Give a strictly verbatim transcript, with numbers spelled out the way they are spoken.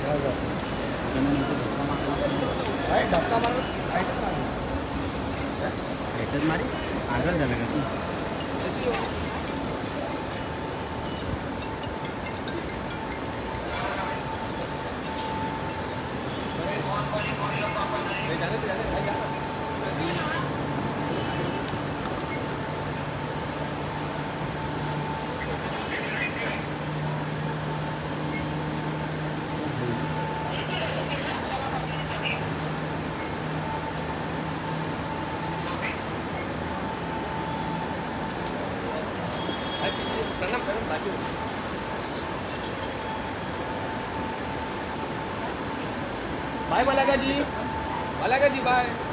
धक्का मार मारी आगर झालं का तू प्रणाम प्रणाम बाजू बाय मलाका जी मलाका जी बाय।